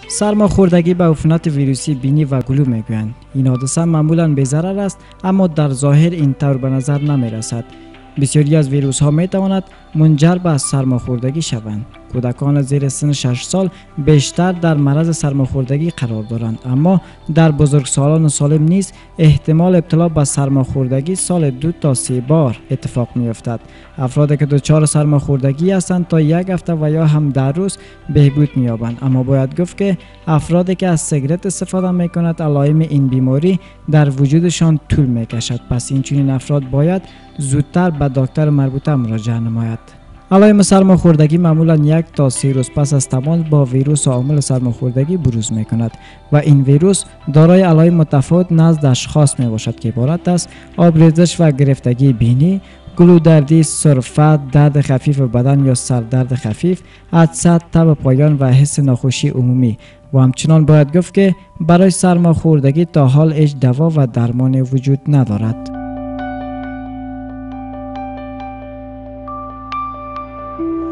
سرماخوردگی به عفونت ویروسی بینی و گلو میگویند. این حادثه معمولا بی‌ضرر است، اما در ظاهر اینطور به نظر نمی رسد. بسیاری از ویروس ها می تواند منجر به سرماخوردگی شوند. کودکان زیر سن 6 سال بیشتر در معرض سرماخوردگی قرار دارند، اما در بزرگسالان سالم نیز احتمال ابتلا به سرماخوردگی سال 2 تا 3 بار اتفاق می افتد. افرادی که دچار سرماخوردگی هستند تا 1 هفته و یا هم 10 روز بهبود می یابند، اما باید گفت که افرادی که از سیگرت استفاده می کنند علائم این بیماری در وجودشان طول می کشد. پس این چنین افراد باید زودتر به دکتر مربوطه مراجعه نماید. علائم سرماخوردگی معمولا 1 تا 3 روز پس از تماس با ویروس عامل سرماخوردگی بروز می کند و این ویروس دارای علائم متفاوت نزد اشخاص می باشد که عبارت است آبریزش و گرفتگی بینی، گلودردی، سرفت، درد خفیف بدن یا سردرد خفیف، عطسه، تب پایان و حس ناخوشی عمومی. و همچنان باید گفت که برای سرماخوردگی تا حال هیچ دوا و درمان وجود ندارد.